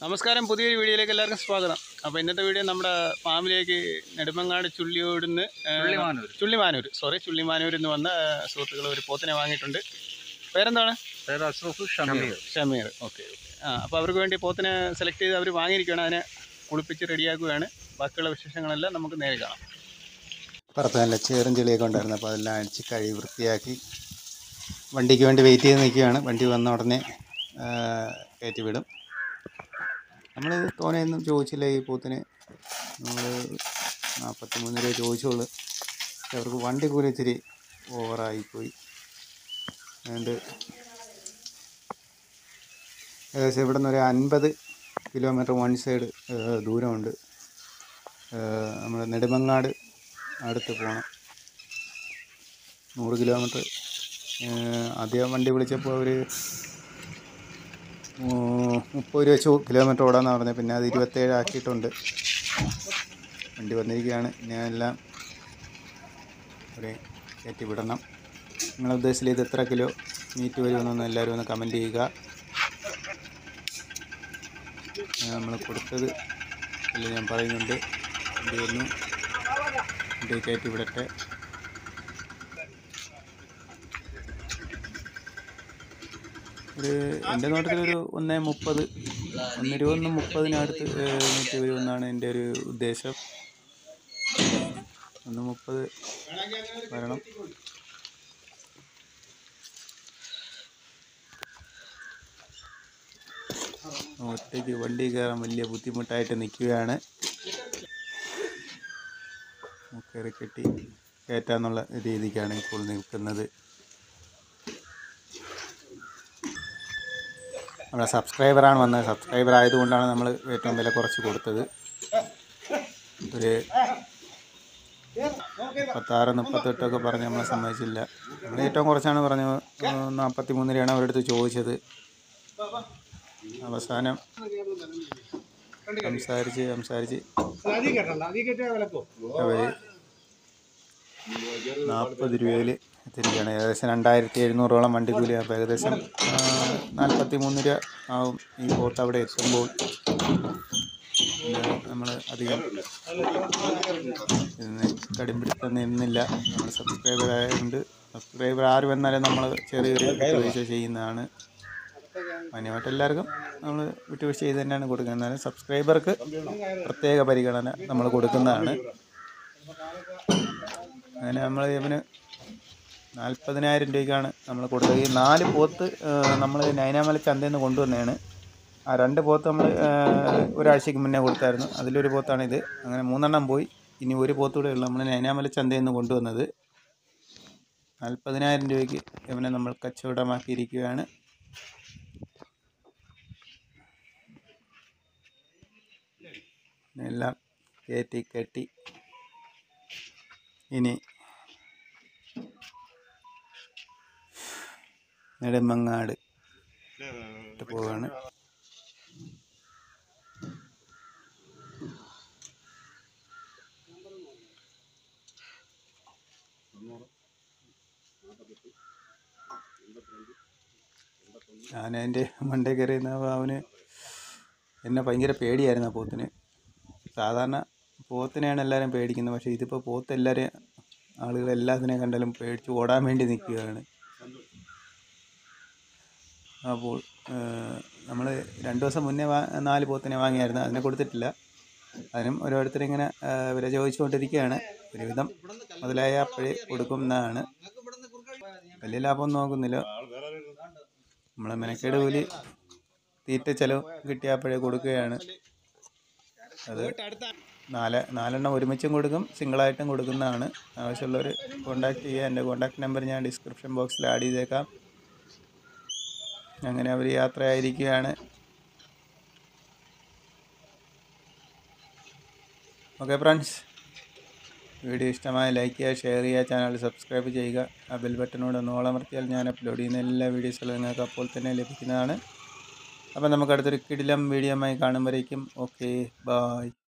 നമസ്കാരം, പുതിയൊരു വീഡിയോയിലേക്ക് എല്ലാവർക്കും സ്വാഗതം. അപ്പോൾ ഇന്നത്തെ വീഡിയോ നമ്മുടെ ഫാമിലേക്ക് നെടുമങ്ങാട് ചുള്ളിയോടുന്ന് ചുള്ളിമാനൂരിൽ നിന്ന് വന്ന സുഹൃത്തുക്കൾ ഒരു പോത്തിനെ വാങ്ങിയിട്ടുണ്ട്. പേരെന്താണ്? ഷമീർ. ഓക്കെ. അപ്പോൾ അവർക്ക് വേണ്ടി പോത്തിനെ സെലക്ട് ചെയ്ത് അവർ വാങ്ങിയിരിക്കുകയാണ്. അതിനെ കുളിപ്പിച്ച് റെഡിയാക്കുകയാണ്. ബാക്കിയുള്ള വിശേഷങ്ങളെല്ലാം നമുക്ക് നേരെ കാണാം. പുറത്ത് നല്ല ചേറും ചെളിയൊക്കെ ഉണ്ടായിരുന്നു. അപ്പോൾ അതെല്ലാം അടിച്ച് കഴുകി വൃത്തിയാക്കി വണ്ടിക്ക് വേണ്ടി വെയിറ്റ് ചെയ്ത് നിൽക്കുകയാണ്. വണ്ടി വന്ന ഉടനെ കയറ്റി വിടും. നമ്മൾ തോനെയൊന്നും ചോദിച്ചില്ല ഈ പോത്തിന്. നമ്മൾ 43 രൂപ ചോദിച്ചുള്ളൂ. പക്ഷെ അവർക്ക് വണ്ടി കൂലി ഇത്തിരി ഓവറായിപ്പോയി. അതുകൊണ്ട് ഏകദേശം ഇവിടെ നിന്ന് ഒരു 50 കിലോമീറ്റർ വൺ സൈഡ് ദൂരമുണ്ട്. നമ്മൾ നെടുമങ്ങാട് അടുത്ത് പോകണം. 100 കിലോമീറ്റർ. ആദ്യം വണ്ടി വിളിച്ചപ്പോൾ ഒരു 30 രൂപ കിലോമീറ്റർ ഓടാമെന്ന് പറഞ്ഞത്. പിന്നെ അത് 27 ആക്കിയിട്ടുണ്ട്. വണ്ടി വന്നിരിക്കുകയാണ്. ഞാനെല്ലാം ഒരു കയറ്റി വിടണം. നിങ്ങളുടെ ഉദ്ദേശത്തിൽ ഇത് എത്ര കിലോ മീറ്റ് വരുമെന്നൊന്ന് എല്ലാവരും ഒന്ന് കമൻറ്റ് ചെയ്യുക. നമ്മൾ കൊടുത്തത് അല്ല ഞാൻ പറയുന്നുണ്ട്. വണ്ടി വന്നു, വണ്ടി കയറ്റി വിടട്ടെ. ഒരു എൻ്റെ നോട്ടത്തിലൊരു 1.30 1.30 മീറ്റ് വരുമെന്നാണ് എൻ്റെ ഒരു ഉദ്ദേശം. 1.30 വരണം. ഒറ്റയ്ക്ക് വണ്ടി കയറാൻ വലിയ ബുദ്ധിമുട്ടായിട്ട് നിൽക്കുകയാണ്. കയറി കെട്ടി കയറ്റാന്നുള്ള രീതിക്കാണ് ഇപ്പോൾ നിൽക്കുന്നത്. നമ്മുടെ സബ്സ്ക്രൈബറാണ് വന്നത്. സബ്സ്ക്രൈബർ ആയതുകൊണ്ടാണ് നമ്മൾ ഏറ്റവും വില കുറച്ച് കൊടുത്തത്. ഒരു 36-38 പറഞ്ഞ് നമ്മളെ സമ്മതിച്ചില്ല. നമ്മൾ ഏറ്റവും കുറച്ചാണ് പറഞ്ഞത്. 43 രൂപയാണ് അവരുടെ അടുത്ത് ചോദിച്ചത്. അവസാനം സംസാരിച്ച് അവർ 40 രൂപയിൽ എത്തിരിക്കുകയാണ്. ഏകദേശം 2700 വണ്ടി കൂലി. അപ്പോൾ ഏകദേശം 43 രൂപ ആവും ഈ പോത്ത് അവിടെ എത്തുമ്പോൾ. നമ്മൾ അധികം കടുംപിടുത്തം നിന്നില്ല. നമ്മൾ സബ്സ്ക്രൈബർ ആയതുകൊണ്ട് സബ്സ്ക്രൈബർ ആര് വന്നാലും നമ്മൾ ചെറിയൊരു വിട്ടുവീഴ്ച ചെയ്യുന്നതാണ്. മാന്യമായിട്ട് എല്ലാവർക്കും നമ്മൾ വിട്ടുവീഴ്ച ചെയ്ത് തന്നെയാണ് കൊടുക്കുന്നത്. എന്നാലും സബ്സ്ക്രൈബർക്ക് പ്രത്യേക പരിഗണന നമ്മൾ കൊടുക്കുന്നതാണ്. അങ്ങനെ നമ്മൾ ഇവന് 40,000 രൂപയ്ക്കാണ് നമ്മൾ കൊടുത്തത്. ഈ 4 പോത്ത് നമ്മൾ നൈനാമല ചന്തയിൽ നിന്ന് കൊണ്ടുവന്നതാണ്. ആ 2 പോത്ത് നമ്മൾ ഒരാഴ്ചയ്ക്ക് മുന്നേ കൊടുത്തായിരുന്നു. അതിലൊരു പോത്താണിത്. അങ്ങനെ 3 എണ്ണം പോയി. ഇനി ഒരു പോത്ത് കൂടെ ഉള്ളു. നമ്മൾ നൈനാമല ചന്തയിൽ നിന്ന് കൊണ്ടുവന്നത്. 40,000 രൂപയ്ക്ക് ഇവനെ നമ്മൾ കച്ചവടമാക്കിയിരിക്കുകയാണ്. എല്ലാം കെട്ടി ഇനി നെടുമങ്ങാട് പോവുകയാണ്. ഞാനതിൻ്റെ മണ്ടേ കയറിയുന്ന അവന് എന്നെ ഭയങ്കര പേടിയായിരുന്നു. ആ പോത്തിന്. സാധാരണ പോത്തിനെയാണ് എല്ലാവരും പേടിക്കുന്നത്. പക്ഷേ ഇതിപ്പോൾ പോത്ത് ആളുകൾ എല്ലാത്തിനെയും കണ്ടാലും പേടിച്ച് ഓടാൻ വേണ്ടി നിൽക്കുകയാണ്. അപ്പോൾ നമ്മൾ 2 ദിവസം മുന്നേ 4 പോത്തിനെ വാങ്ങിയായിരുന്നു. അതിനെ കൊടുത്തിട്ടില്ല. അതിനും ഓരോരുത്തരിങ്ങനെ വില ചോദിച്ചുകൊണ്ടിരിക്കുകയാണ്. ഒരുവിധം മുതലായ അപ്പോഴേ കൊടുക്കുന്നതാണ്. വലിയ ലാഭമൊന്നും നോക്കുന്നില്ല. നമ്മൾ മെനക്കേട് കൂലി തീറ്റ ചെലവ് കിട്ടിയപ്പോഴേ കൊടുക്കുകയാണ്. അത് 4 എണ്ണം ഒരുമിച്ചും കൊടുക്കും, സിംഗിളായിട്ടും കൊടുക്കുന്നതാണ്. ആവശ്യമുള്ളവർ കോൺടാക്റ്റ് ചെയ്യുക. എൻ്റെ കോൺടാക്റ്റ് നമ്പർ ഞാൻ ഡിസ്ക്രിപ്ഷൻ ബോക്സിൽ ആഡ് ചെയ്തേക്കാം. അങ്ങനെ അവർ യാത്രയായിരിക്കുകയാണ്. ഓക്കെ ഫ്രണ്ട്സ്, വീഡിയോ ഇഷ്ടമായ ലൈക്ക് ചെയ്യുക, ഷെയർ ചെയ്യുക, ചാനൽ സബ്സ്ക്രൈബ് ചെയ്യുക. ആ ബെൽ ബട്ടനോട് ഒന്ന് ഓളമർത്തിയാൽ ഞാൻ അപ്ലോഡ് ചെയ്യുന്ന എല്ലാ വീഡിയോസുകളും നിങ്ങൾക്ക് അപ്പോൾ തന്നെ ലഭിക്കുന്നതാണ്. അപ്പോൾ നമുക്ക് അടുത്തൊരു കിടിലം വീഡിയോയുമായി കാണുമ്പോഴേക്കും ഓക്കെ, ബായ്.